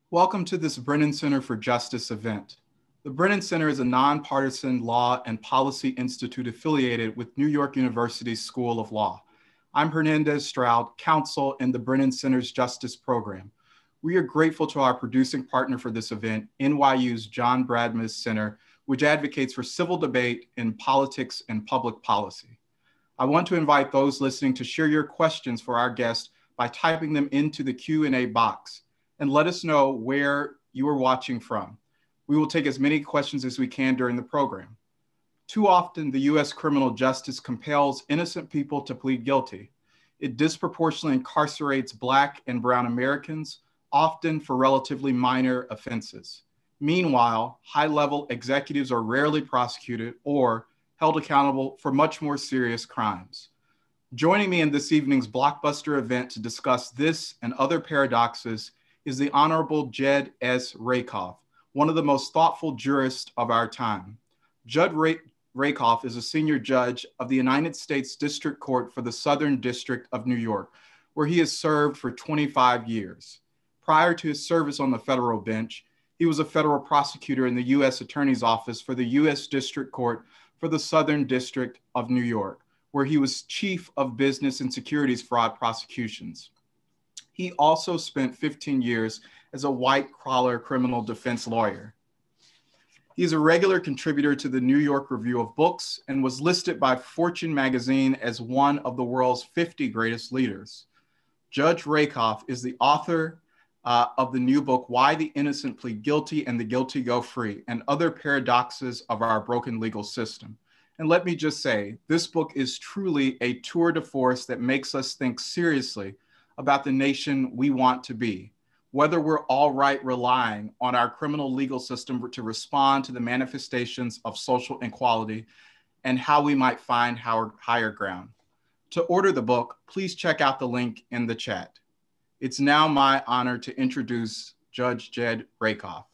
Welcome to this Brennan Center for Justice event. The Brennan Center is a nonpartisan law and policy institute affiliated with New York University's School of Law. I'm Hernandez Stroud, counsel in the Brennan Center's Justice Program. We are grateful to our producing partner for this event, NYU's John Brademas Center, which advocates for civil debate in politics and public policy. I want to invite those listening to share your questions for our guests by typing them into the Q&A box, and let us know where you are watching from. We will take as many questions as we can during the program. Too often, the U.S. criminal justice compels innocent people to plead guilty. It disproportionately incarcerates Black and Brown Americans, often for relatively minor offenses. Meanwhile, high-level executives are rarely prosecuted or held accountable for much more serious crimes. Joining me in this evening's blockbuster event to discuss this and other paradoxes is the Honorable Jed S. Rakoff, one of the most thoughtful jurists of our time. Judge Rakoff is a senior judge of the United States District Court for the Southern District of New York, where he has served for 25 years. Prior to his service on the federal bench, he was a federal prosecutor in the U.S. Attorney's Office for the U.S. District Court for the Southern District of New York, where he was chief of business and securities fraud prosecutions. He also spent 15 years as a white-collar criminal defense lawyer. He is a regular contributor to the New York Review of Books and was listed by Fortune magazine as one of the world's 50 greatest leaders. Judge Rakoff is the author of the new book, Why the Innocent Plead Guilty and the Guilty Go Free, and Other Paradoxes of Our Broken Legal System. And let me just say, this book is truly a tour de force that makes us think seriously about the nation we want to be, whether we're all right relying on our criminal legal system to respond to the manifestations of social inequality, and how we might find our higher ground. To order the book, please check out the link in the chat. It's now my honor to introduce Judge Jed Rakoff.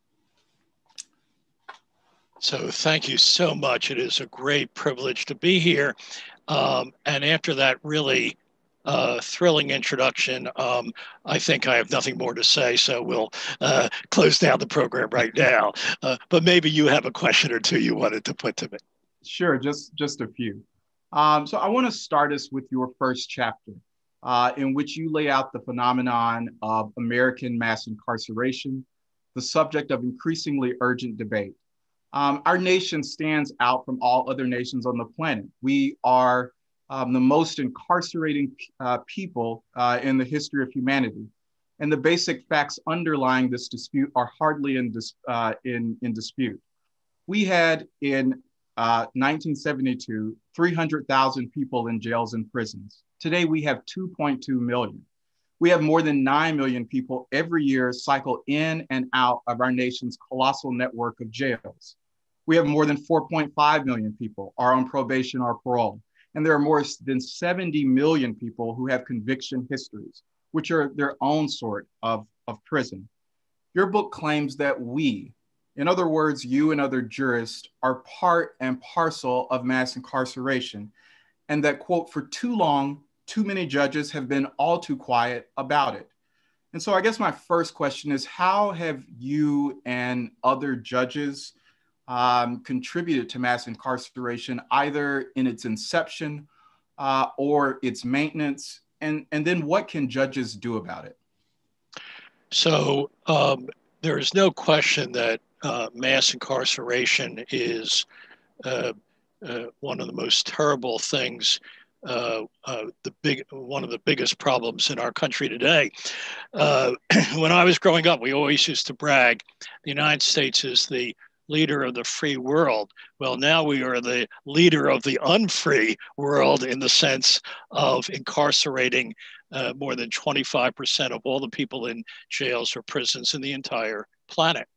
So thank you so much. It is a great privilege to be here. And after that really thrilling introduction, I think I have nothing more to say, so we'll close down the program right now. But maybe you have a question or two you wanted to put to me. Sure, just a few. So I want to start us with your first chapter, in which you lay out the phenomenon of American mass incarceration, the subject of increasingly urgent debate. Our nation stands out from all other nations on the planet. We are the most incarcerating people in the history of humanity. And the basic facts underlying this dispute are hardly in dispute. We had in 1972, 300,000 people in jails and prisons. Today, we have 2.2 million. We have more than 9 million people every year cycle in and out of our nation's colossal network of jails. We have more than 4.5 million people are on probation or parole. And there are more than 70 million people who have conviction histories, which are their own sort of prison. Your book claims that we, in other words, you and other jurists, are part and parcel of mass incarceration, and that, quote, for too long, too many judges have been all too quiet about it. And so I guess my first question is, how have you and other judges contributed to mass incarceration, either in its inception or its maintenance? And then what can judges do about it? So there is no question that mass incarceration is one of the most terrible things, one of the biggest problems in our country today. When I was growing up, we always used to brag, the United States is the leader of the free world. Well, now we are the leader of the unfree world in the sense of incarcerating more than 25% of all the people in jails or prisons in the entire planet.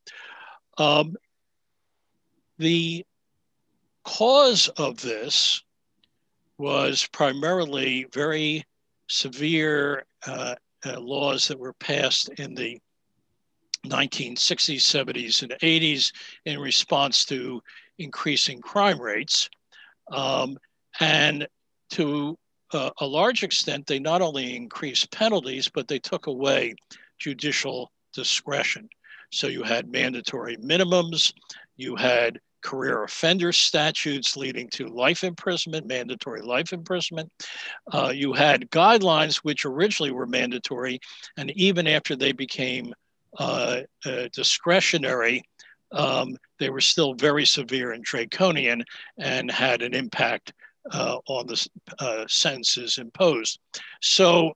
The cause of this was primarily very severe laws that were passed in the 1960s, 70s, and 80s in response to increasing crime rates. And to a large extent, they not only increased penalties, but they took away judicial discretion. So you had mandatory minimums, you had career offender statutes leading to life imprisonment, mandatory life imprisonment. You had guidelines which originally were mandatory, and even after they became discretionary, they were still very severe and draconian and had an impact on the sentences imposed. So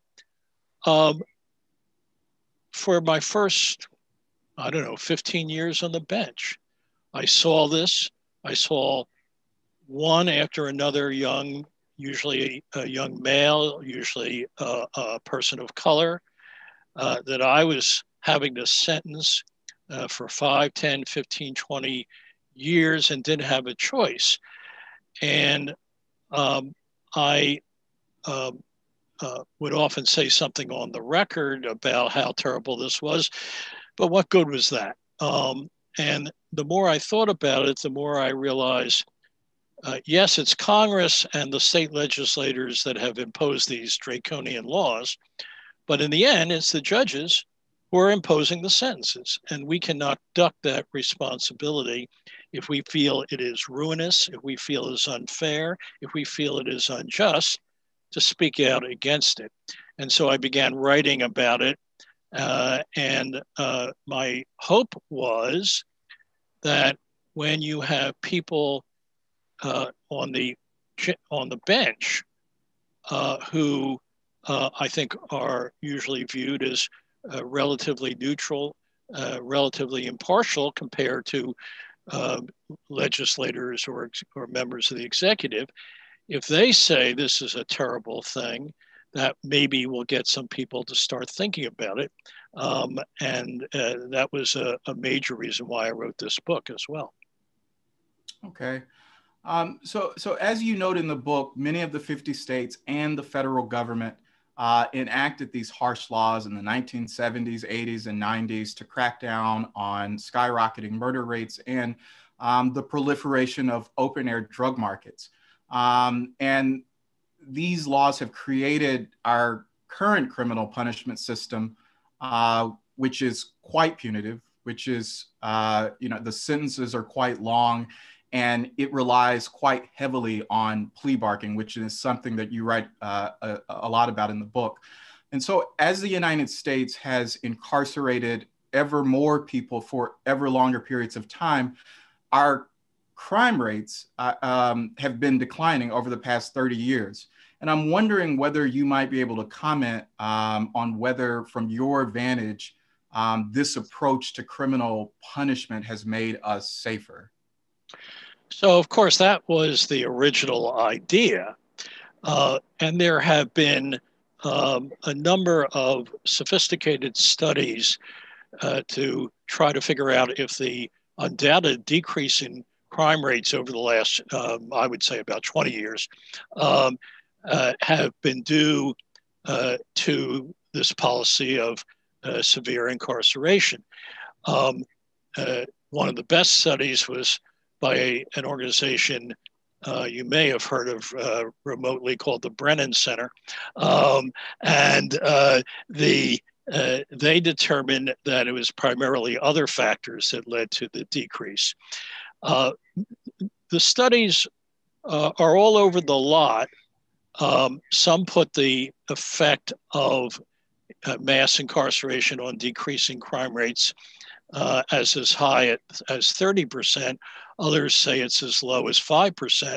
for my first, 15 years on the bench, I saw this. I saw one after another usually a young male, usually a person of color, that I was having to sentence for 5, 10, 15, 20 years and didn't have a choice. And I would often say something on the record about how terrible this was, but what good was that? And the more I thought about it, the more I realized, yes, it's Congress and the state legislators that have imposed these draconian laws, but in the end, it's the judges who are imposing the sentences. And we cannot duck that responsibility if we feel it is ruinous, if we feel it is unfair, if we feel it is unjust, to speak out against it. And so I began writing about it. And my hope was that when you have people on the bench who I think are usually viewed as relatively neutral, relatively impartial compared to legislators or members of the executive, if they say this is a terrible thing, that maybe will get some people to start thinking about it. And that was a major reason why I wrote this book as well. Okay. So as you note in the book, many of the 50 states and the federal government enacted these harsh laws in the 1970s, 80s, and 90s to crack down on skyrocketing murder rates and the proliferation of open-air drug markets. And these laws have created our current criminal punishment system, which is quite punitive, which is, the sentences are quite long, and it relies quite heavily on plea bargaining, which is something that you write a lot about in the book. And so as the United States has incarcerated ever more people for ever longer periods of time, our crime rates have been declining over the past 30 years. And I'm wondering whether you might be able to comment on whether, from your vantage, this approach to criminal punishment has made us safer. So, of course, that was the original idea. And there have been a number of sophisticated studies to try to figure out if the undoubted decrease in crime rates over the last, I would say, about 20 years have been due to this policy of severe incarceration. One of the best studies was by an organization you may have heard of remotely called the Brennan Center. They determined that it was primarily other factors that led to the decrease. The studies are all over the lot. Some put the effect of mass incarceration on decreasing crime rates as high as 30%. Others say it's as low as 5%.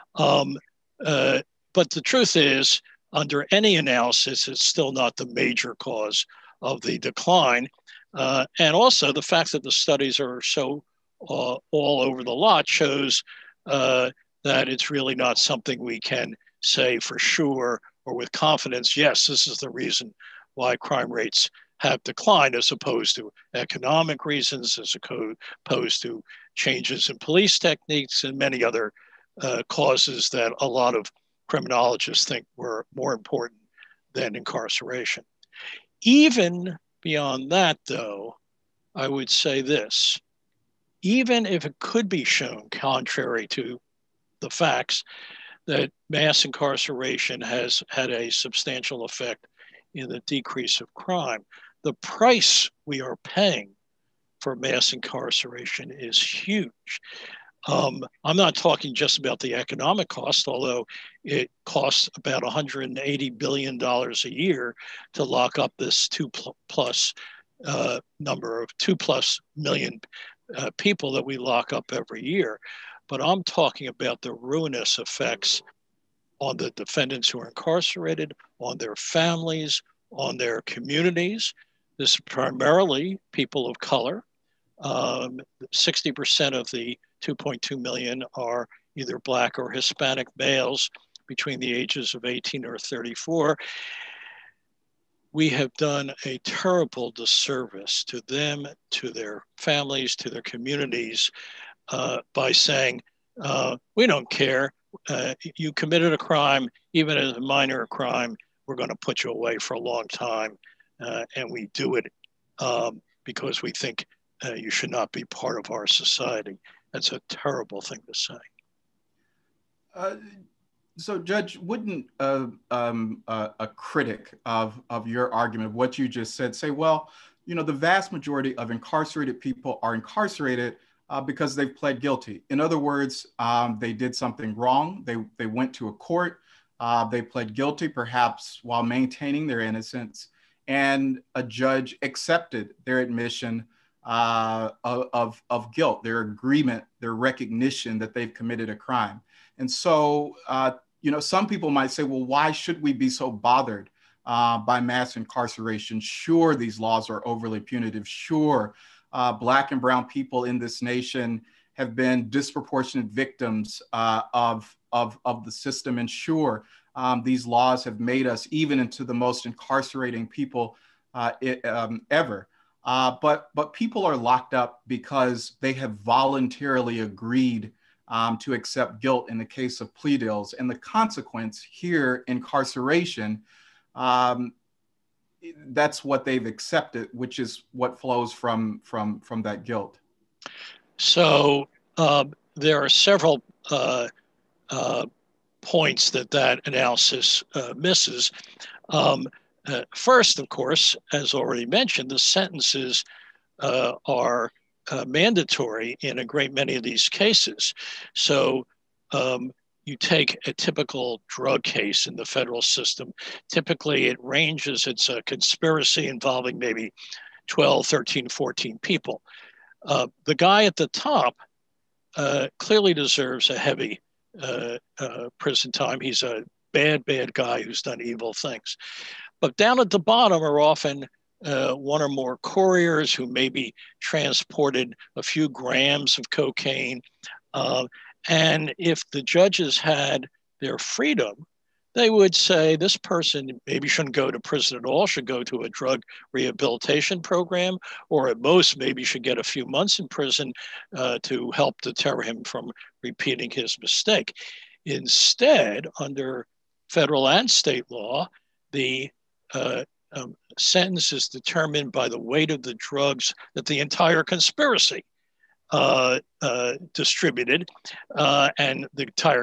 But the truth is, under any analysis, it's still not the major cause of the decline. And also the fact that the studies are so all over the lot shows that it's really not something we can say for sure or with confidence, yes, this is the reason why crime rates have declined, as opposed to economic reasons, as opposed to changes in police techniques and many other causes that a lot of criminologists think were more important than incarceration. Even beyond that, though, I would say this. Even if it could be shown, contrary to the facts, that mass incarceration has had a substantial effect in the decrease of crime, the price we are paying for mass incarceration is huge. I'm not talking just about the economic cost, although it costs about $180 billion a year to lock up this two plus million people that we lock up every year. But I'm talking about the ruinous effects on the defendants who are incarcerated, on their families, on their communities. This is primarily people of color. 60% of the 2.2 million are either Black or Hispanic males between the ages of 18 or 34. We have done a terrible disservice to them, to their families, to their communities by saying, we don't care. You committed a crime, even as a minor crime, we're going to put you away for a long time. And we do it because we think you should not be part of our society. That's a terrible thing to say. So, Judge, wouldn't a critic of your argument, of what you just said, say, well, you know, the vast majority of incarcerated people are incarcerated because they've pled guilty. In other words, they did something wrong. They went to a court. They pled guilty, perhaps while maintaining their innocence, and a judge accepted their admission of guilt, their agreement, their recognition that they've committed a crime. And so, you know, some people might say, well, why should we be so bothered by mass incarceration? Sure, these laws are overly punitive. Sure, Black and brown people in this nation have been disproportionate victims of the system. And sure, these laws have made us even into the most incarcerating people ever. But people are locked up because they have voluntarily agreed to accept guilt in the case of plea deals. And the consequence here, incarceration, that's what they've accepted, which is what flows from that guilt. So there are several points that analysis misses. First, of course, as already mentioned, the sentences are mandatory in a great many of these cases. So you take a typical drug case in the federal system. Typically, it ranges, it's a conspiracy involving maybe 12, 13, 14 people. The guy at the top clearly deserves a heavy prison time. He's a bad guy who's done evil things. But down at the bottom are often one or more couriers who maybe transported a few grams of cocaine. And if the judges had their freedom, they would say this person maybe shouldn't go to prison at all, should go to a drug rehabilitation program, or at most maybe should get a few months in prison to help deter him from repeating his mistake. Instead, under federal and state law, the sentence is determined by the weight of the drugs that the entire conspiracy distributed, and the entire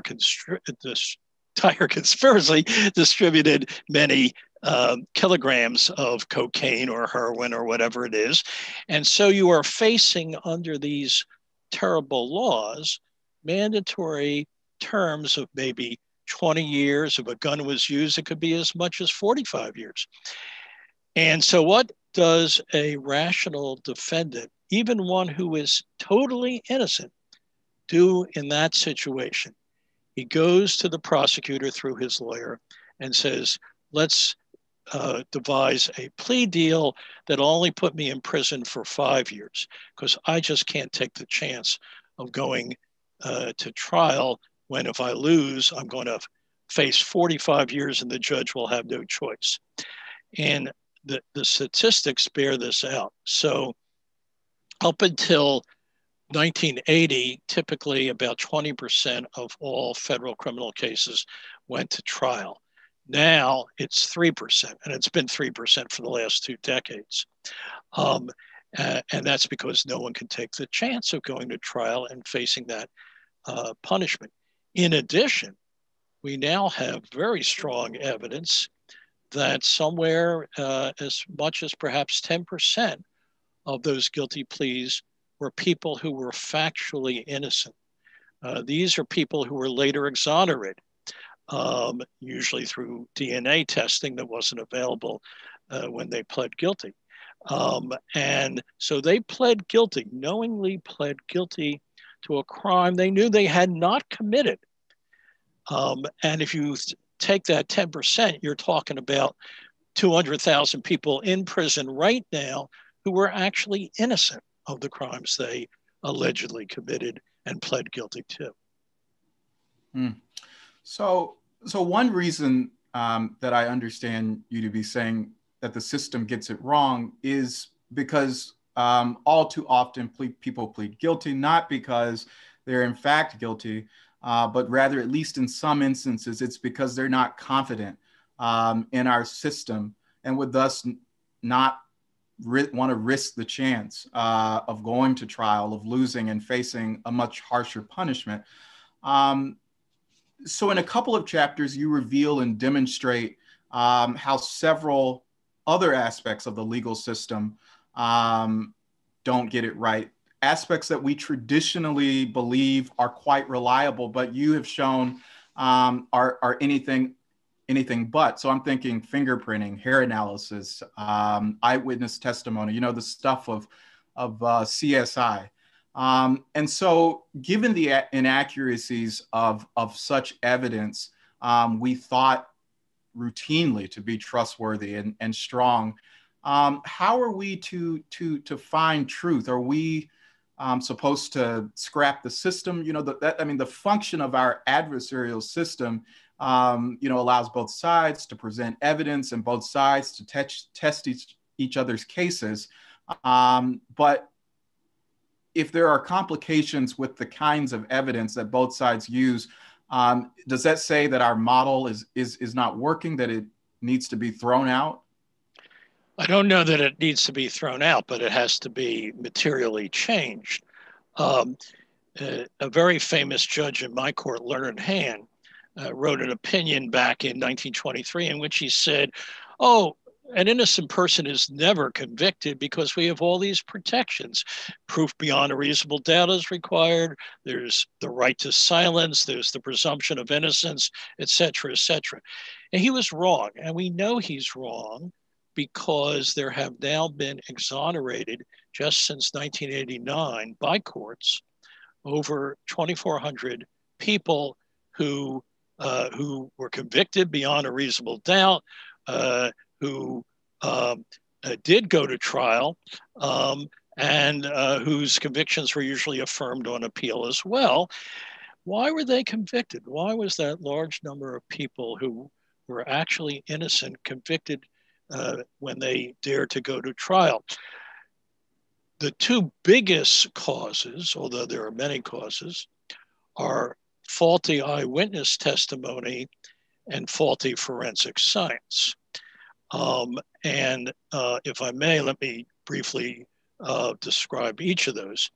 conspiracy distributed many kilograms of cocaine or heroin or whatever it is. And so you are facing, under these terrible laws, mandatory terms of maybe 20 years. If a gun was used, it could be as much as 45 years. And so what does a rational defendant, even one who is totally innocent, do in that situation? He goes to the prosecutor through his lawyer and says, let's devise a plea deal that'll only put me in prison for 5 years, because I just can't take the chance of going to trial when, if I lose, I'm going to face 45 years and the judge will have no choice. And the statistics bear this out. So up until 1980, typically about 20% of all federal criminal cases went to trial. Now it's 3%, and it's been 3% for the last 2 decades. And that's because no one can take the chance of going to trial and facing that punishment. In addition, we now have very strong evidence that somewhere as much as perhaps 10% of those guilty pleas were people who were factually innocent. These are people who were later exonerated, usually through DNA testing that wasn't available when they pled guilty. And so they pled guilty, knowingly pled guilty to a crime they knew they had not committed. And if you take that 10%, you're talking about 200,000 people in prison right now who were actually innocent of the crimes they allegedly committed and pled guilty to. So one reason that I understand you to be saying that the system gets it wrong is because all too often people plead guilty, not because they're in fact guilty, but rather, at least in some instances, it's because they're not confident in our system and would thus not want to risk the chance of going to trial, of losing and facing a much harsher punishment. So in a couple of chapters, you reveal and demonstrate how several other aspects of the legal system don't get it right. Aspects that we traditionally believe are quite reliable, but you have shown are anything but. So I'm thinking fingerprinting, hair analysis, eyewitness testimony, the stuff of CSI. And so given the inaccuracies of such evidence, we thought routinely to be trustworthy and strong. How are we to find truth? Are we supposed to scrap the system? The function of our adversarial system, allows both sides to present evidence and both sides to test each other's cases. But if there are complications with the kinds of evidence that both sides use, does that say that our model is not working, that it needs to be thrown out? I don't know that it needs to be thrown out, but it has to be materially changed. A very famous judge in my court, Learned Hand, wrote an opinion back in 1923 in which he said, an innocent person is never convicted because we have all these protections. Proof beyond a reasonable doubt is required. There's the right to silence. There's the presumption of innocence, et cetera, et cetera. And he was wrong. And we know he's wrong because there have now been exonerated just since 1989 by courts over 2,400 people who were convicted beyond a reasonable doubt, who did go to trial, and whose convictions were usually affirmed on appeal as well. Why were they convicted? Why was that large number of people who were actually innocent convicted when they dared to go to trial? The two biggest causes, although there are many causes, are faulty eyewitness testimony and faulty forensic science. And if I may, let me briefly describe each of those.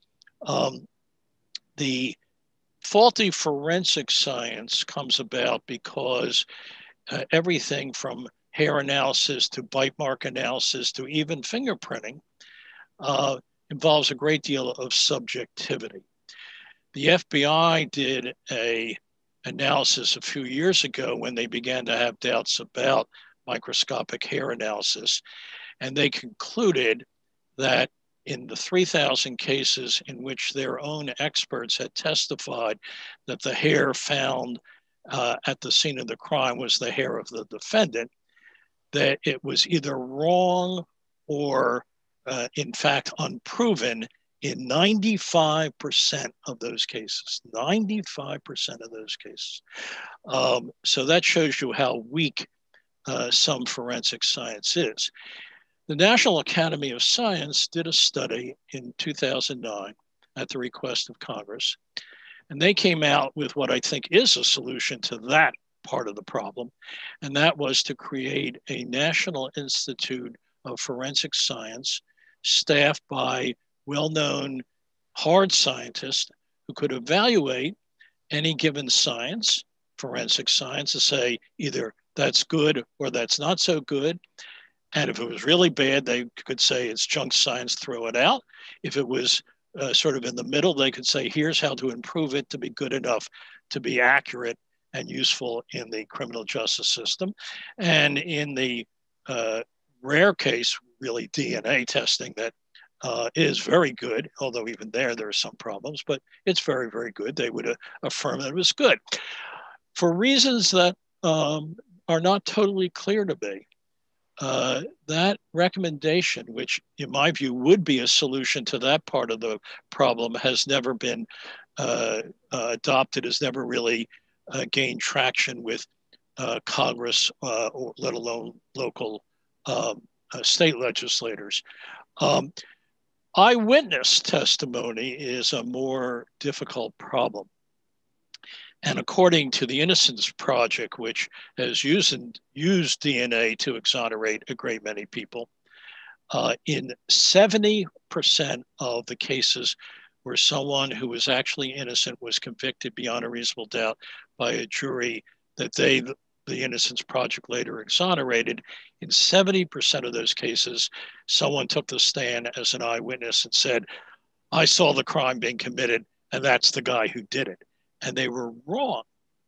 The faulty forensic science comes about because everything from hair analysis to bite mark analysis to even fingerprinting involves a great deal of subjectivity. The FBI did an analysis a few years ago when they began to have doubts about microscopic hair analysis, and they concluded that in the 3,000 cases in which their own experts had testified that the hair found at the scene of the crime was the hair of the defendant, that it was either wrong or in fact unproven in 95% of those cases. 95% of those cases. So that shows you how weak some forensic science is. The National Academy of Science did a study in 2009 at the request of Congress, and they came out with what I think is a solution to that part of the problem, and that was to create a National Institute of Forensic Science staffed by well-known hard scientists who could evaluate any given science, forensic science, to say either that's good or that's not so good. And if it was really bad, they could say it's junk science, throw it out. If it was sort of in the middle, they could say, here's how to improve it to be good enough to be accurate and useful in the criminal justice system. And in the rare case, really DNA testing that is very good, although even there are some problems, but it's very, very good. They would affirm that it was good. For reasons that are not totally clear to me, that recommendation, which in my view would be a solution to that part of the problem, has never been adopted, has never really gained traction with Congress, or let alone local state legislators. Eyewitness testimony is a more difficult problem. And according to the Innocence Project, which has used DNA to exonerate a great many people, in 70% of the cases where someone who was actually innocent was convicted beyond a reasonable doubt by a jury that the Innocence Project later exonerated, in 70% of those cases, someone took the stand as an eyewitness and said, I saw the crime being committed, and that's the guy who did it. And they were wrong.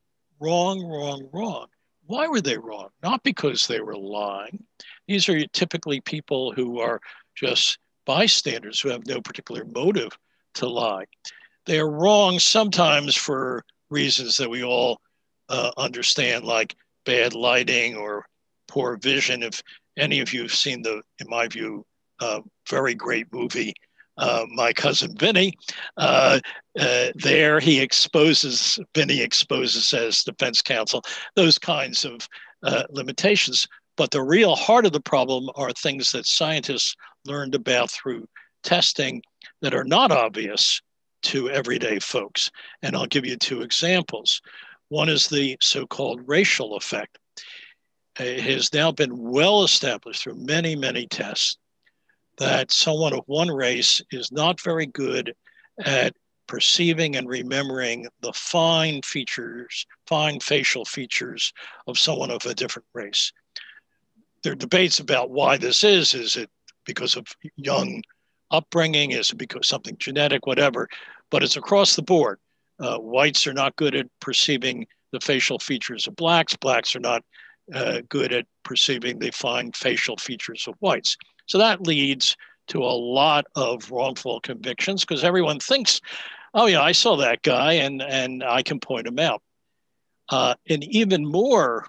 Why were they wrong? Not because they were lying. These are typically people who are just bystanders who have no particular motive to lie. They are wrong sometimes for reasons that we all understand, like bad lighting or poor vision. If any of you have seen in my view, very great movie, My Cousin Vinny, there Vinny exposes as defense counsel those kinds of limitations. But the real heart of the problem are things that scientists learned about through testing that are not obvious to everyday folks. And I'll give you two examples. One is the so-called racial effect. It has now been well established through many, many tests that someone of one race is not very good at perceiving and remembering the fine facial features of someone of a different race. There are debates about why this is. Is it because of young upbringing? Is it because something genetic, whatever? But it's across the board. Whites are not good at perceiving the facial features of blacks. Blacks are not good at perceiving the fine facial features of whites. So that leads to a lot of wrongful convictions because everyone thinks, oh yeah, I saw that guy and I can point him out. An even more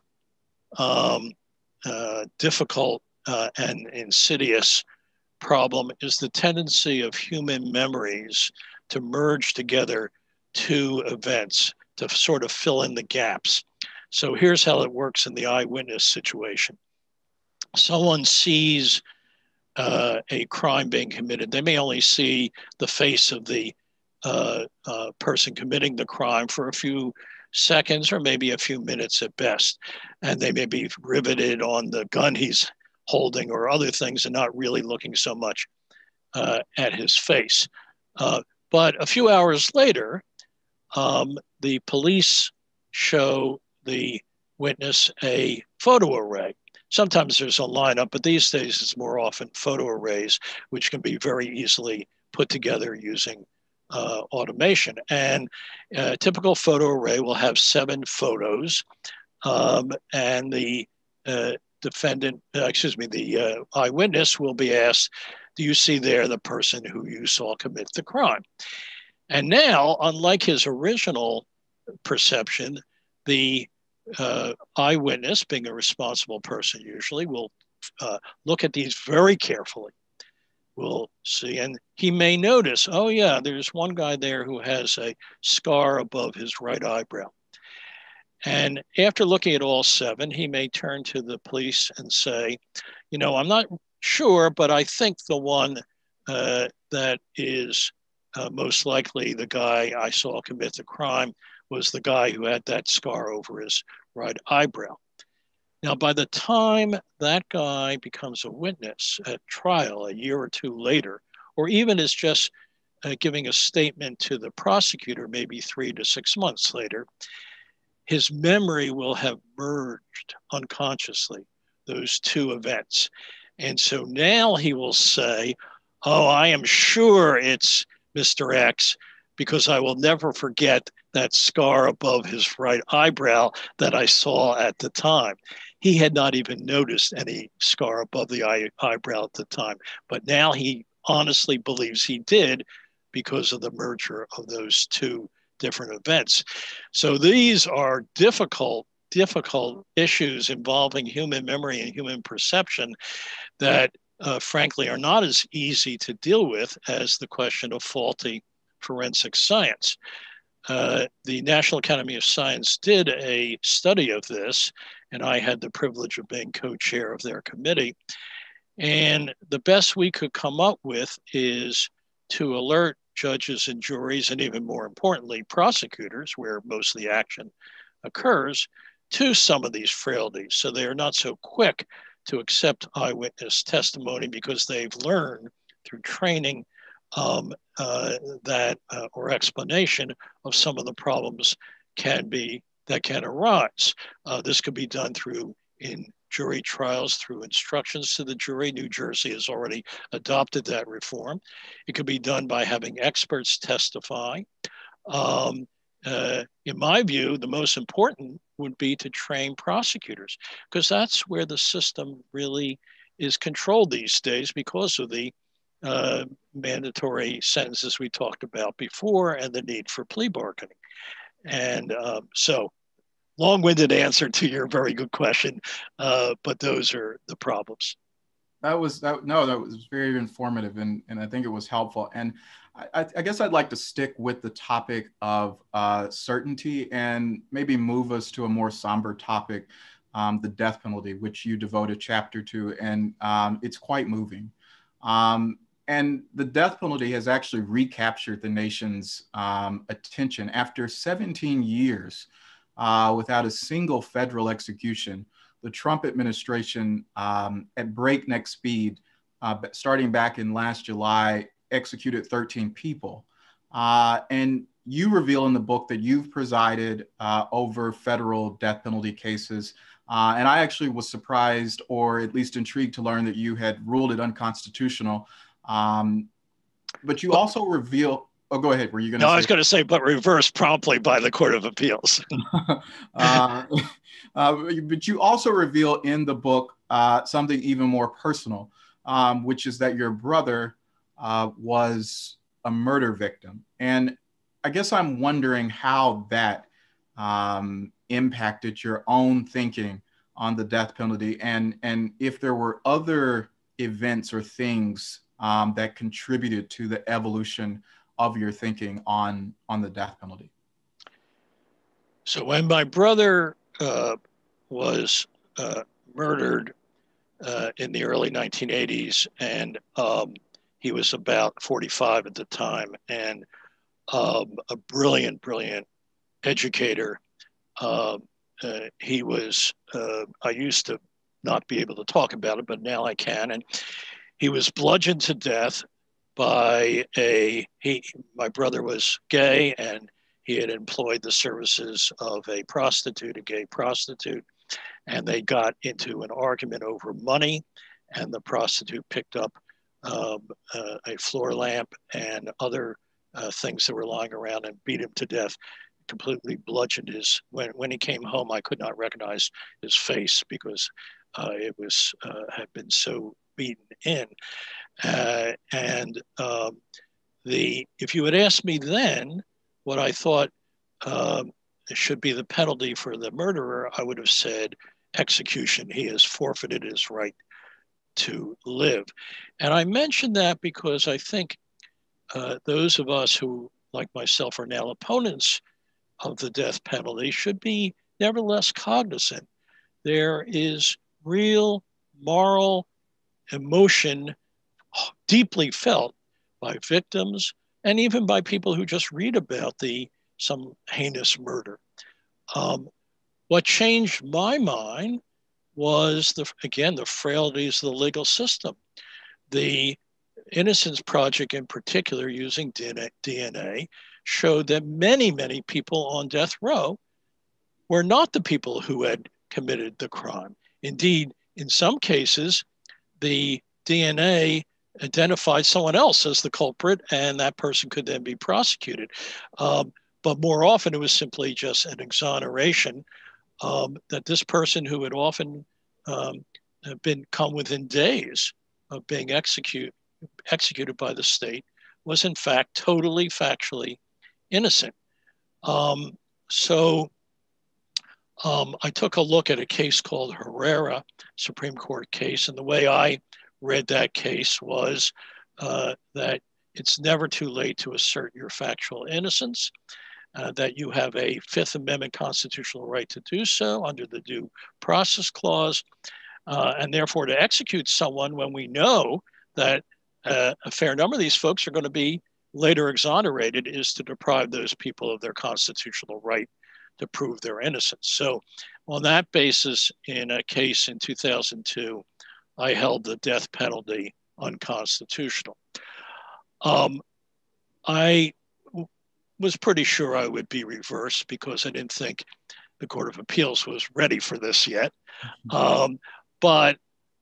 difficult and insidious problem is the tendency of human memories to merge together two events to sort of fill in the gaps. So here's how it works in the eyewitness situation. Someone sees a crime being committed. They may only see the face of the person committing the crime for a few seconds or maybe a few minutes at best. And they may be riveted on the gun he's holding or other things and not really looking so much at his face. But a few hours later, the police show the witness a photo array. Sometimes there's a lineup, but these days it's more often photo arrays, which can be very easily put together using automation. And a typical photo array will have 7 photos, and the the eyewitness will be asked, do you see there the person who you saw commit the crime? And now, unlike his original perception, the eyewitness, being a responsible person usually, will look at these very carefully. We'll see, and he may notice, oh yeah, there's one guy there who has a scar above his right eyebrow. And after looking at all 7, he may turn to the police and say, you know, I'm not sure, but I think the one that is most likely the guy I saw commit the crime was the guy who had that scar over his right eyebrow. Now, by the time that guy becomes a witness at trial a year or 2 later, or even is just giving a statement to the prosecutor maybe 3 to 6 months later, his memory will have merged unconsciously, those two events. And so now he will say, oh, I am sure it's Mr. X because I will never forget that scar above his right eyebrow that I saw at the time. He had not even noticed any scar above the eyebrow at the time, but now he honestly believes he did because of the merger of those two different events. So these are difficult issues involving human memory and human perception that frankly are not as easy to deal with as the question of faulty forensic science. The National Academy of Science did a study of this, and I had the privilege of being co-chair of their committee. And the best we could come up with is to alert judges and juries, and even more importantly, prosecutors, where most of the action occurs, to some of these frailties. So they are not so quick to accept eyewitness testimony because they've learned through training or explanation of some of the problems that can arise. This could be done in jury trials through instructions to the jury. New Jersey has already adopted that reform. It could be done by having experts testify. In my view, the most important would be to train prosecutors, because that's where the system really is controlled these days because of the mandatory sentences we talked about before and the need for plea bargaining. And so long-winded answer to your very good question, but those are the problems. That was very informative, and I think it was helpful. And I guess I'd like to stick with the topic of certainty and maybe move us to a more somber topic, the death penalty, which you devote a chapter to, and it's quite moving. And the death penalty has actually recaptured the nation's attention after 17 years without a single federal execution. The Trump administration, at breakneck speed, starting back in last July, executed 13 people. And you reveal in the book that you've presided over federal death penalty cases. And I actually was surprised, or at least intrigued, to learn that you had ruled it unconstitutional. But you also reveal, oh, go ahead. Were you going to say? No, I was going to say, but reversed promptly by the Court of Appeals. But you also reveal in the book something even more personal, which is that your brother was a murder victim. And I guess I'm wondering how that impacted your own thinking on the death penalty, and if there were other events or things that contributed to the evolution of your thinking on the death penalty. So when my brother was murdered in the early 1980s, and he was about 45 at the time, and a brilliant educator. He was, I used to not be able to talk about it, but now I can. And he was bludgeoned to death by my brother was gay, and he had employed the services of a gay prostitute, and they got into an argument over money, and the prostitute picked up a floor lamp and other things that were lying around and beat him to death, completely bludgeoned when he came home, I could not recognize his face because it had been so beaten in. If you had asked me then what I thought should be the penalty for the murderer, I would have said execution. He has forfeited his right to live. And I mention that because I think those of us who, like myself, are now opponents of the death penalty should be nevertheless cognizant. There is real moral emotion deeply felt by victims and even by people who just read about some heinous murder. What changed my mind was the frailties of the legal system. The Innocence Project in particular, using DNA, showed that many people on death row were not the people who had committed the crime. Indeed, in some cases, the DNA identified someone else as the culprit, and that person could then be prosecuted. But more often, it was simply just an exoneration that this person, who had often come within days of being executed by the state, was in fact totally factually innocent. So I took a look at a case called Herrera, Supreme Court case, and the way I read that case was that it's never too late to assert your factual innocence, that you have a Fifth Amendment constitutional right to do so under the Due Process Clause, and therefore to execute someone when we know that a fair number of these folks are going to be later exonerated is to deprive those people of their constitutional right to prove their innocence. So on that basis, in a case in 2002, I held the death penalty unconstitutional. I was pretty sure I would be reversed because I didn't think the Court of Appeals was ready for this yet. But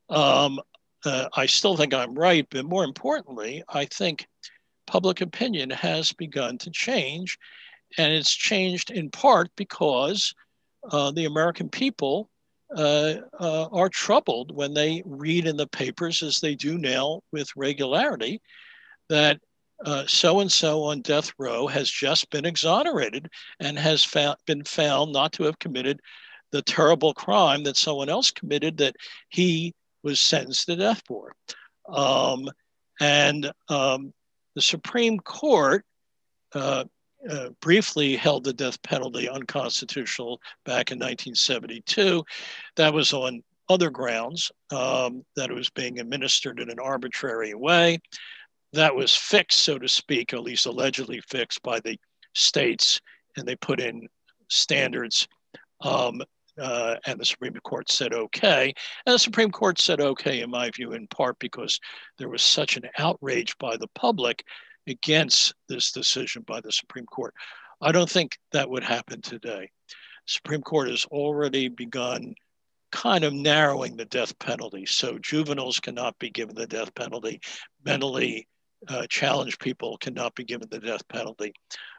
I still think I'm right. But more importantly, I think public opinion has begun to change. And it's changed in part because the American people are troubled when they read in the papers, as they do now with regularity, that so-and-so on death row has just been exonerated and has been found not to have committed the terrible crime that someone else committed that he was sentenced to death for. The Supreme Court briefly held the death penalty unconstitutional back in 1972. That was on other grounds, that it was being administered in an arbitrary way. That was fixed, so to speak, or at least allegedly fixed by the states, and they put in standards, and the Supreme Court said okay. And the Supreme Court said okay, in my view, in part because there was such an outrage by the public against this decision by the Supreme Court. I don't think that would happen today. Supreme Court has already begun kind of narrowing the death penalty. So juveniles cannot be given the death penalty. Mentally challenged people cannot be given the death penalty.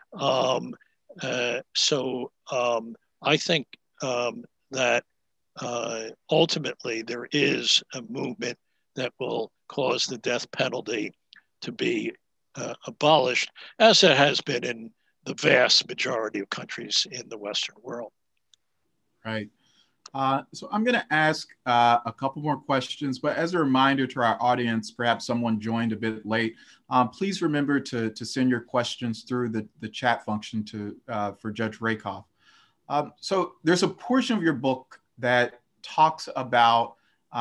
I think that ultimately there is a movement that will cause the death penalty to be abolished, as it has been in the vast majority of countries in the Western world. Right. So I'm going to ask a couple more questions, but as a reminder to our audience, perhaps someone joined a bit late, please remember to send your questions through the chat function for Judge Rakoff. So there's a portion of your book that talks about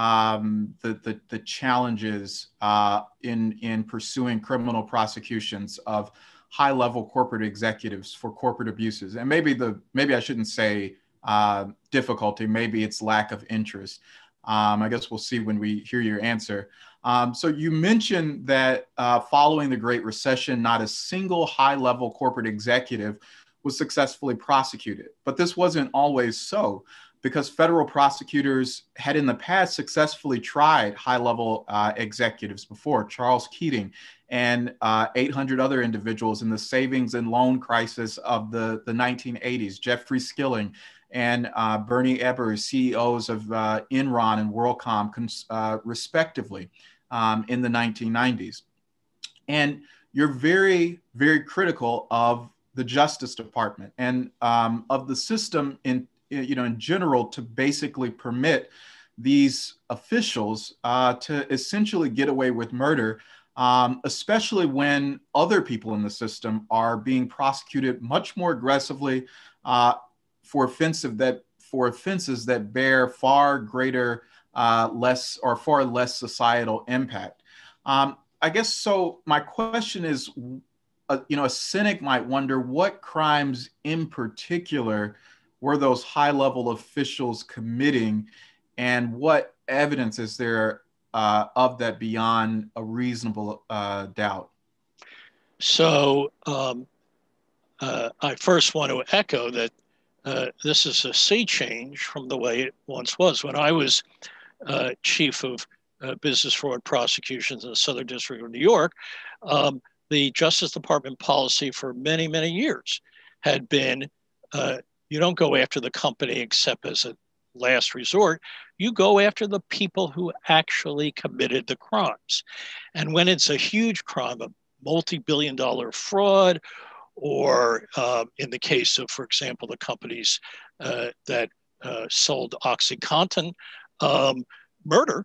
the challenges in pursuing criminal prosecutions of high-level corporate executives for corporate abuses. And maybe I shouldn't say difficulty, maybe it's lack of interest. I guess we'll see when we hear your answer. So you mentioned that following the Great Recession, not a single high-level corporate executive was successfully prosecuted. But this wasn't always so, because federal prosecutors had in the past successfully tried high-level executives before. Charles Keating and 800 other individuals in the savings and loan crisis of the 1980s, Jeffrey Skilling and Bernie Ebbers, CEOs of Enron and WorldCom, respectively, in the 1990s. And you're very, very critical of the Justice Department and of the system in general to basically permit these officials to essentially get away with murder, especially when other people in the system are being prosecuted much more aggressively for offenses that bear far greater, far less societal impact. I guess so. My question is, a cynic might wonder what crimes in particular were those high-level officials committing, and what evidence is there of that beyond a reasonable doubt? So I first want to echo that this is a sea change from the way it once was. When I was chief of business fraud prosecutions in the Southern District of New York, the Justice Department policy for many, many years had been you don't go after the company except as a last resort. You go after the people who actually committed the crimes. And when it's a huge crime, a multi-billion-dollar fraud, or in the case of, for example, the companies that sold OxyContin, murder,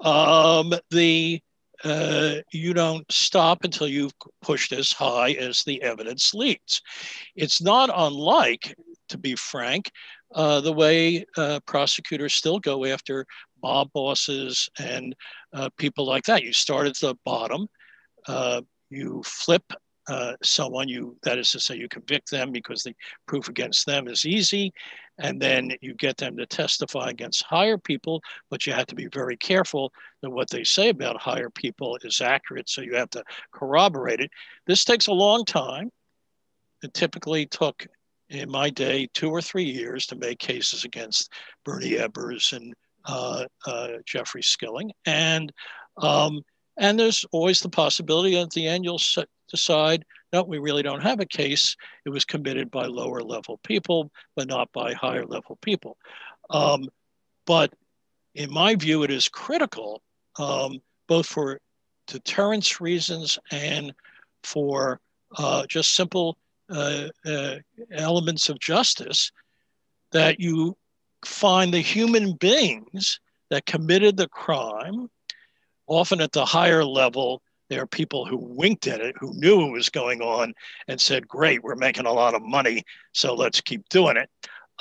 you don't stop until you've pushed as high as the evidence leads. It's not unlike, to be frank, the way prosecutors still go after mob bosses and people like that. You start at the bottom, you flip someone, that is to say, you convict them because the proof against them is easy, and then you get them to testify against higher people, but you have to be very careful that what they say about higher people is accurate, so you have to corroborate it. This takes a long time. It typically took, in my day, 2 or 3 years to make cases against Bernie Ebbers and Jeffrey Skilling, and there's always the possibility at the end you'll decide, no, we really don't have a case. It was committed by lower level people, but not by higher level people. But in my view, it is critical, both for deterrence reasons and for just simple elements of justice, that you find the human beings that committed the crime. Often at the higher level, there are people who winked at it, who knew it was going on and said, great, we're making a lot of money, so let's keep doing it.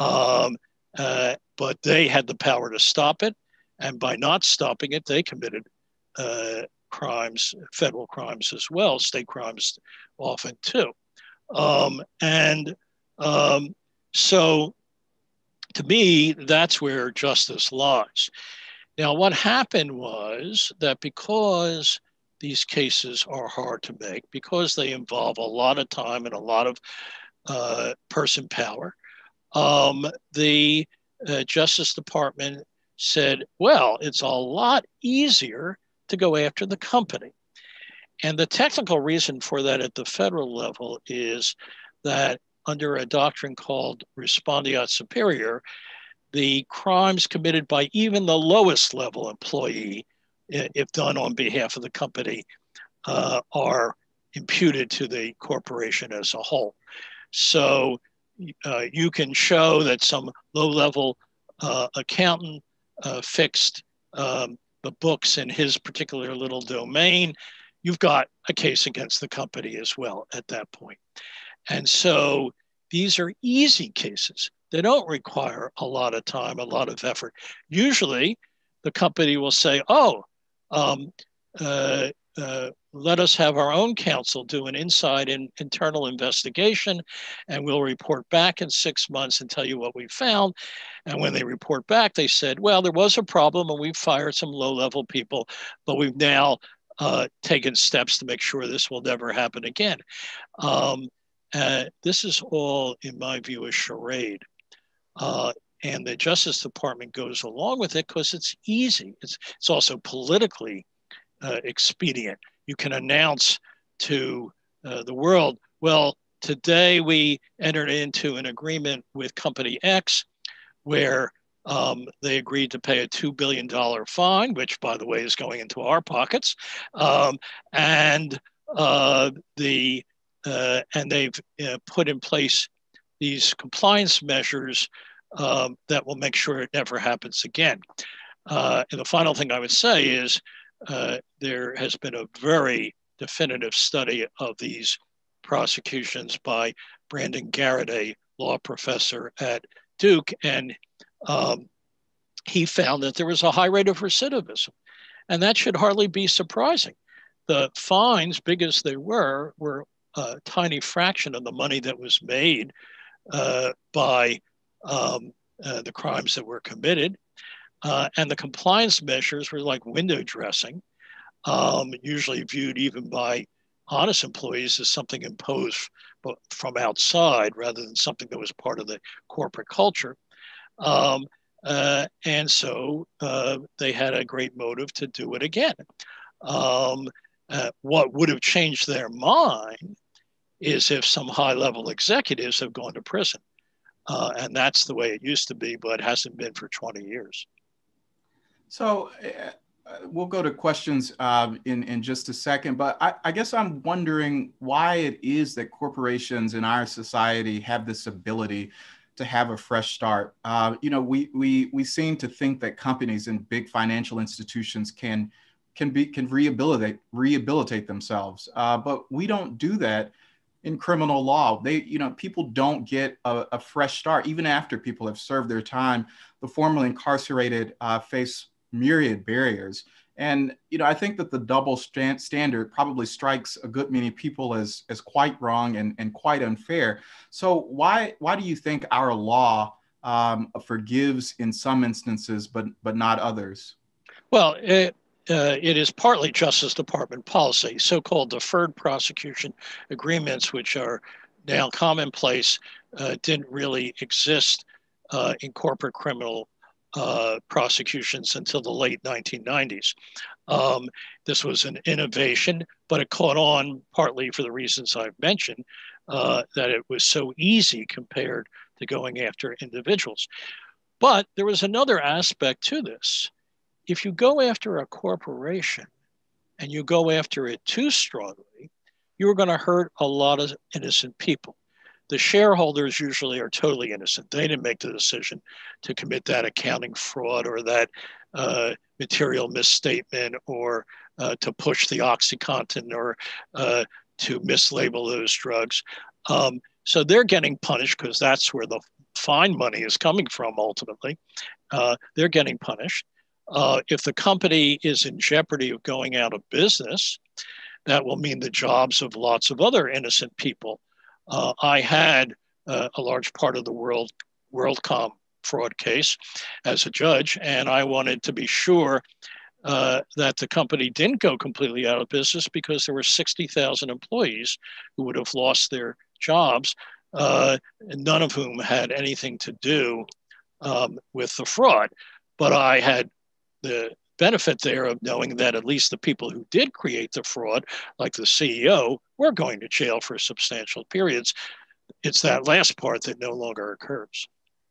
But they had the power to stop it. And by not stopping it, they committed crimes, federal crimes as well, state crimes often too. So to me, that's where justice lies. Now, what happened was that because these cases are hard to make, because they involve a lot of time and a lot of person power, the Justice Department said, well, it's a lot easier to go after the company. And the technical reason for that at the federal level is that under a doctrine called respondeat superior, the crimes committed by even the lowest level employee, if done on behalf of the company, are imputed to the corporation as a whole. So you can show that some low-level accountant fixed the books in his particular little domain. You've got a case against the company as well at that point. And so these are easy cases. They don't require a lot of time, a lot of effort. Usually the company will say, let us have our own counsel do an internal investigation, and we'll report back in 6 months and tell you what we found. And when they report back, they said, well, there was a problem and we've fired some low-level people, but we've now taken steps to make sure this will never happen again. This is all, in my view, a charade. And the Justice Department goes along with it because it's easy. It's also politically expedient. You can announce to the world, well, today we entered into an agreement with Company X where they agreed to pay a $2 billion fine, which, by the way, is going into our pockets. And they've put in place these compliance measures that will make sure it never happens again. And the final thing I would say is there has been a very definitive study of these prosecutions by Brandon Garrett, a law professor at Duke, and he found that there was a high rate of recidivism. And that should hardly be surprising. The fines, big as they were a tiny fraction of the money that was made by the crimes that were committed. And the compliance measures were like window dressing, usually viewed even by honest employees as something imposed from outside rather than something that was part of the corporate culture. And so they had a great motive to do it again. What would have changed their mind is if some high-level executives have gone to prison. And that's the way it used to be, but hasn't been for 20 years. So we'll go to questions in just a second, but I guess I'm wondering why it is that corporations in our society have this ability to have a fresh start. We seem to think that companies and big financial institutions can rehabilitate themselves, but we don't do that in criminal law. People don't get a fresh start even after people have served their time. The formerly incarcerated face myriad barriers. And, I think that the double standard probably strikes a good many people as quite wrong and quite unfair. So why do you think our law forgives in some instances, but not others? Well, it is partly Justice Department policy. So-called deferred prosecution agreements, which are now commonplace, didn't really exist in corporate criminal prosecutions until the late 1990s. This was an innovation, but it caught on partly for the reasons I've mentioned, that it was so easy compared to going after individuals. But there was another aspect to this. If you go after a corporation and you go after it too strongly, you're going to hurt a lot of innocent people. The shareholders usually are totally innocent. They didn't make the decision to commit that accounting fraud or that material misstatement or to push the OxyContin or to mislabel those drugs. So they're getting punished because that's where the fine money is coming from ultimately. They're getting punished. If the company is in jeopardy of going out of business, that will mean the jobs of lots of other innocent people. I had a large part of the WorldCom fraud case as a judge, and I wanted to be sure that the company didn't go completely out of business because there were 60,000 employees who would have lost their jobs, none of whom had anything to do with the fraud. But I had the benefit there of knowing that at least the people who did create the fraud, like the CEO, were going to jail for substantial periods. It's that last part that no longer occurs.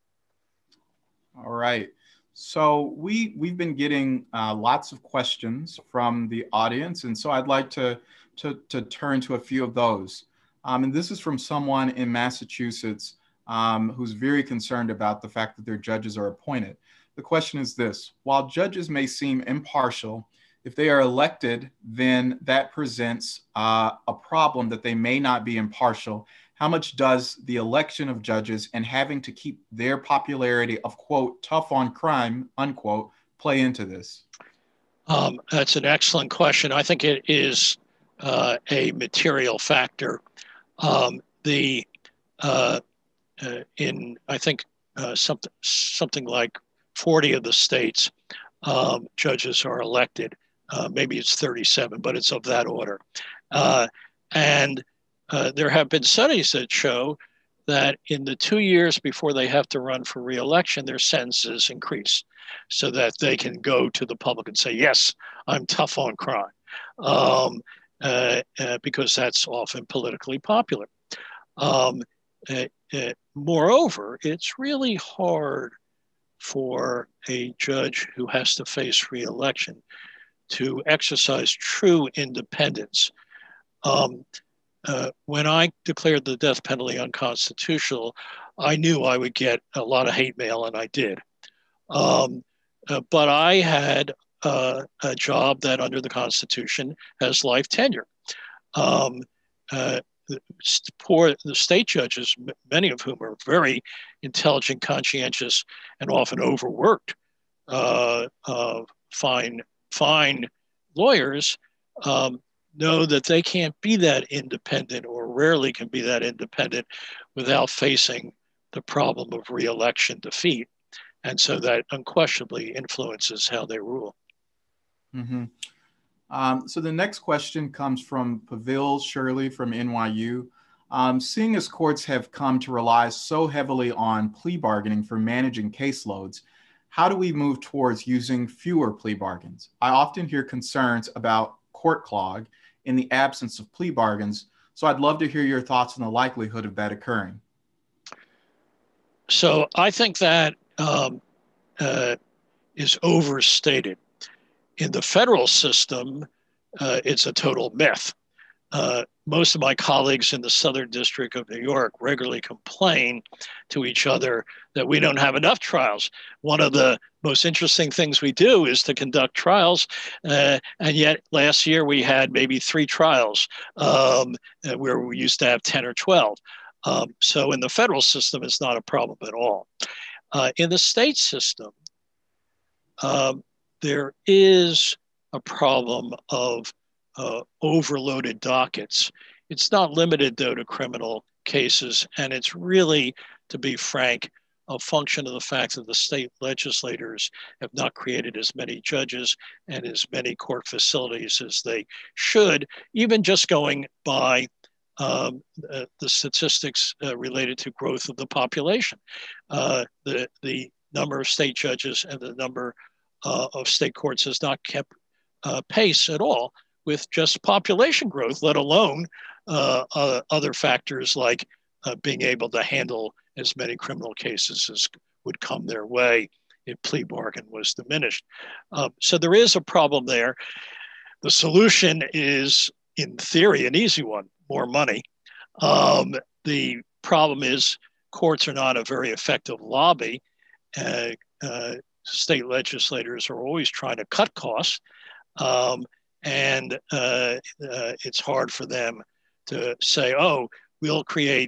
All right. So we've been getting lots of questions from the audience, and so I'd like to turn to a few of those. And this is from someone in Massachusetts who's very concerned about the fact that their judges are appointed. The question is this: while judges may seem impartial, if they are elected, then that presents a problem that they may not be impartial. How much does the election of judges and having to keep their popularity of, quote, tough on crime, unquote, play into this? That's an excellent question. I think it is a material factor. In I think something like 40 of the states, judges are elected. Maybe it's 37, but it's of that order. And there have been studies that show that in the 2 years before they have to run for re-election, their sentences increase so that they can go to the public and say, yes, I'm tough on crime, because that's often politically popular. Moreover, it's really hard for a judge who has to face re-election to exercise true independence. When I declared the death penalty unconstitutional, I knew I would get a lot of hate mail, and I did. But I had a job that under the Constitution has life tenure. The state judges, many of whom are very intelligent, conscientious, and often overworked, fine lawyers, know that they can't be that independent, or rarely can be that independent, without facing the problem of re-election defeat. And so that unquestionably influences how they rule. Mm-hmm. So the next question comes from Pavel Shirley from NYU. Seeing as courts have come to rely so heavily on plea bargaining for managing caseloads, how do we move towards using fewer plea bargains? I often hear concerns about court clog in the absence of plea bargains, so I'd love to hear your thoughts on the likelihood of that occurring. So I think that is overstated. In the federal system, it's a total myth. Most of my colleagues in the Southern District of New York regularly complain to each other that we don't have enough trials. One of the most interesting things we do is to conduct trials, and yet last year we had maybe 3 trials where we used to have 10 or 12. So in the federal system, it's not a problem at all. In the state system, there is a problem of overloaded dockets. It's not limited, though, to criminal cases, and it's really, to be frank, a function of the fact that the state legislators have not created as many judges and as many court facilities as they should, even just going by the statistics related to growth of the population. The number of state judges and the number of state courts has not kept pace at all with just population growth, let alone other factors like being able to handle as many criminal cases as would come their way if plea bargain was diminished. So there is a problem there. The solution is, in theory, an easy one: more money. The problem is courts are not a very effective lobby. State legislators are always trying to cut costs, and it's hard for them to say, oh, we'll create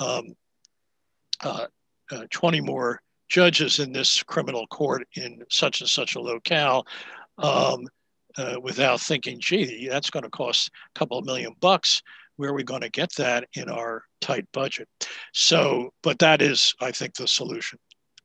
20 more judges in this criminal court in such and such a locale, without thinking, gee, that's going to cost a couple of $1,000,000. Where are we going to get that in our tight budget? So, but that is, I think, the solution.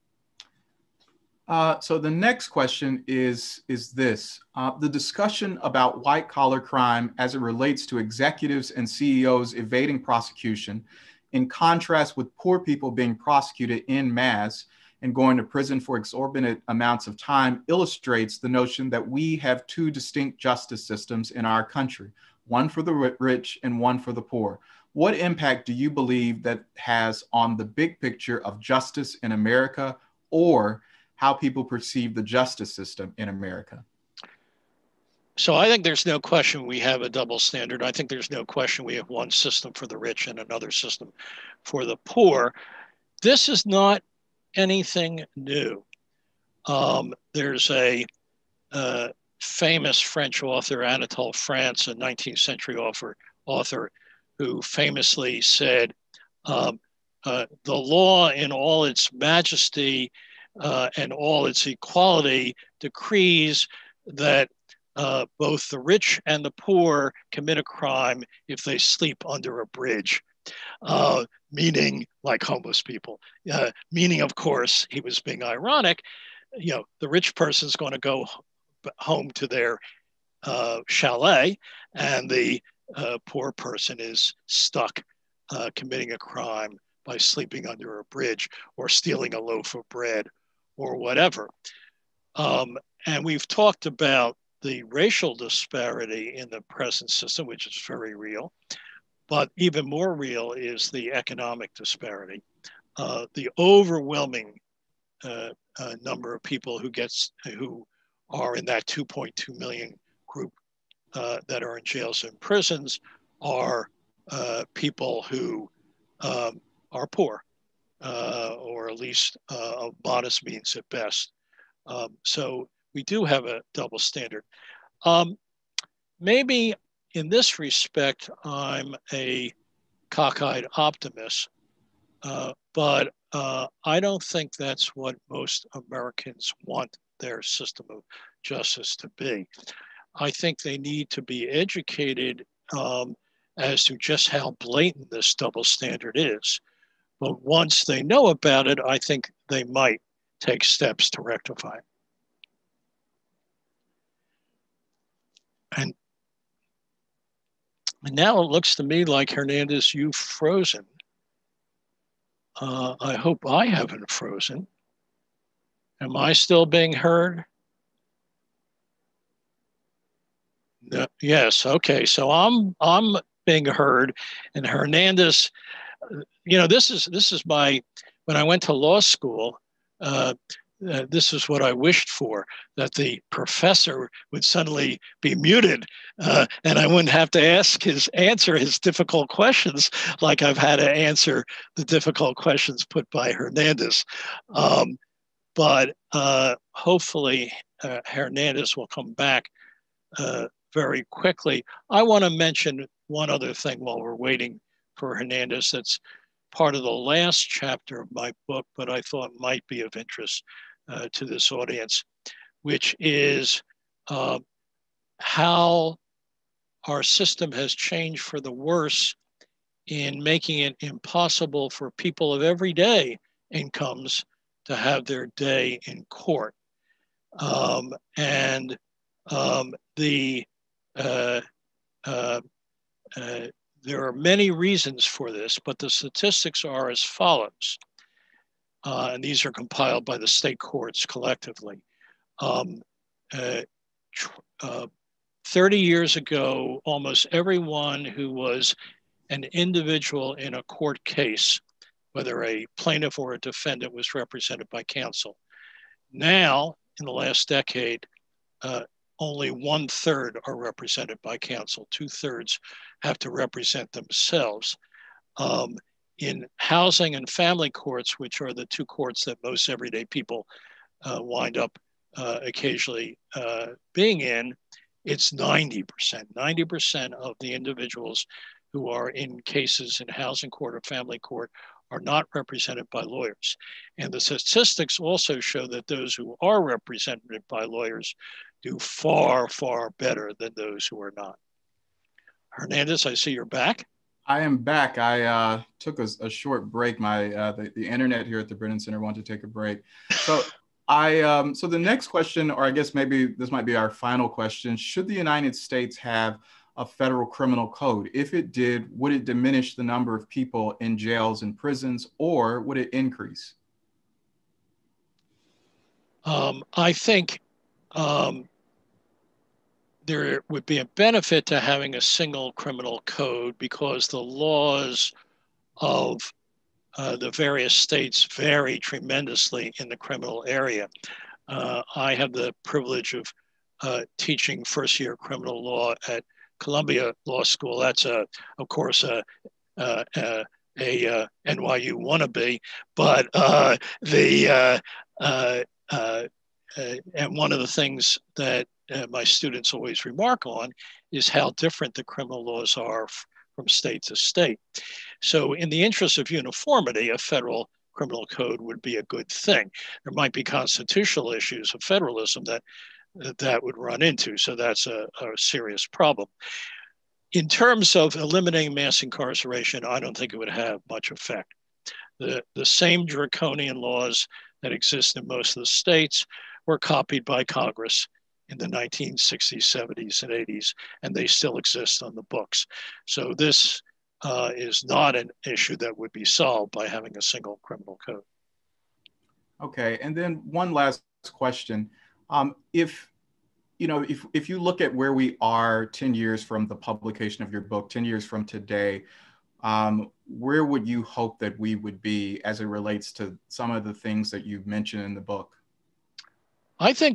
So the next question is this. The discussion about white-collar crime as it relates to executives and CEOs evading prosecution, in contrast with poor people being prosecuted en masse and going to prison for exorbitant amounts of time, illustrates the notion that we have 2 distinct justice systems in our country, one for the rich and one for the poor. What impact do you believe that has on the big picture of justice in America, or how people perceive the justice system in America? So I think there's no question we have a double standard. I think there's no question we have one system for the rich and another system for the poor. This is not anything new. There's a famous French author, Anatole France, a 19th century author, who famously said, the law in all its majesty and all its equality decrees that both the rich and the poor commit a crime if they sleep under a bridge, meaning like homeless people. Meaning, of course, he was being ironic. You know, the rich person's going to go home to their chalet, and the poor person is stuck committing a crime by sleeping under a bridge or stealing a loaf of bread or whatever. And we've talked about the racial disparity in the present system, which is very real. But even more real is the economic disparity. The overwhelming number of people who are in that 2.2 million group that are in jails and prisons are people who are poor, or at least of modest means at best. So we do have a double standard. Maybe in this respect, I'm a cockeyed optimist, but I don't think that's what most Americans want their system of justice to be. I think they need to be educated as to just how blatant this double standard is. But once they know about it, I think they might take steps to rectify it. And And now it looks to me like, Hernandez, you've frozen. I hope I haven't frozen. Am I still being heard? No, yes. Okay. So I'm being heard, and Hernandez. This is my when I went to law school. Uh, this is what I wished for, that the professor would suddenly be muted, and I wouldn't have to answer his difficult questions like I've had to answer the difficult questions put by Hernandez. But hopefully Hernandez will come back very quickly. I want to mention one other thing while we're waiting for Hernandez that's part of the last chapter of my book, but I thought might be of interest to this audience, which is how our system has changed for the worse in making it impossible for people of everyday incomes to have their day in court. And the there are many reasons for this, but the statistics are as follows. And these are compiled by the state courts collectively. 30 years ago, almost everyone who was an individual in a court case, whether a plaintiff or a defendant, was represented by counsel. Now, in the last decade, only 1/3 are represented by counsel. 2/3 have to represent themselves. In housing and family courts, which are the two courts that most everyday people wind up occasionally being in, it's 90%. 90% of the individuals who are in cases in housing court or family court are not represented by lawyers. And the statistics also show that those who are represented by lawyers do far, far better than those who are not. Hernandez, I see you're back. I am back. I took a short break. The internet here at the Brennan Center wanted to take a break. So so the next question, or I guess maybe this might be our final question: should the United States have a federal criminal code? If it did, would it diminish the number of people in jails and prisons, or would it increase? I think there would be a benefit to having a single criminal code because the laws of the various states vary tremendously in the criminal area. I have the privilege of teaching first-year criminal law at Columbia Law School. That's, of course, a NYU wannabe, but and one of the things that my students always remark on is how different the criminal laws are from state to state. So in the interest of uniformity, a federal criminal code would be a good thing. There might be constitutional issues of federalism that would run into, so that's a serious problem. In terms of eliminating mass incarceration, I don't think it would have much effect. The same draconian laws that exist in most of the states were copied by Congress in the 1960s, 70s, and 80s, and they still exist on the books. So this is not an issue that would be solved by having a single criminal code. Okay, and then one last question. If you look at where we are 10 years from the publication of your book, 10 years from today, where would you hope that we would be as it relates to some of the things that you've mentioned in the book? I think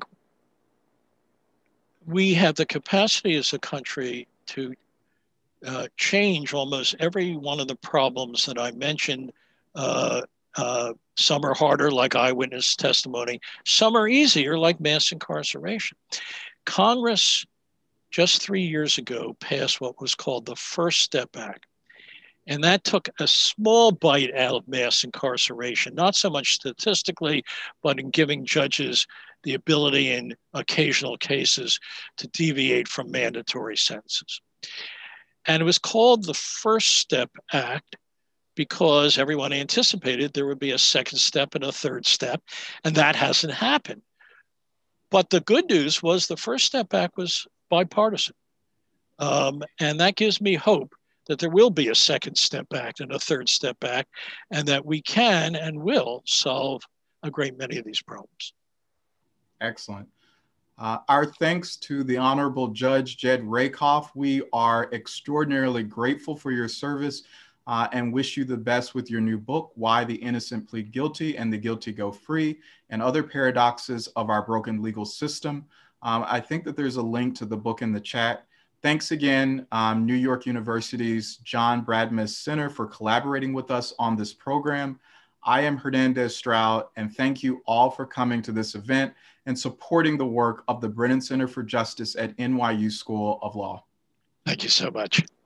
we have the capacity as a country to change almost every one of the problems that I mentioned. Some are harder, like eyewitness testimony. Some are easier, like mass incarceration. Congress, just 3 years ago, passed what was called the First Step Act. And that took a small bite out of mass incarceration, not so much statistically, but in giving judges the ability in occasional cases to deviate from mandatory sentences. And it was called the First Step Act because everyone anticipated there would be a second step and a third step, and that hasn't happened. But the good news was the First Step Act was bipartisan. And that gives me hope that there will be a second step back and a third step back, and that we can and will solve a great many of these problems. Excellent. Our thanks to the Honorable Judge Jed Rakoff. We are extraordinarily grateful for your service and wish you the best with your new book, Why the Innocent Plead Guilty and the Guilty Go Free, and Other Paradoxes of Our Broken Legal System. I think that there's a link to the book in the chat. Thanks again, New York University's John Brademas Center, for collaborating with us on this program. I am Hernandez Stroud, and thank you all for coming to this event and supporting the work of the Brennan Center for Justice at NYU School of Law. Thank you so much.